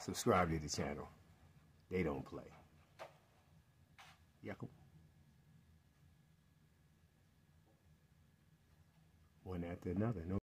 Subscribe to the channel. They don't play. Yakum. One after another. No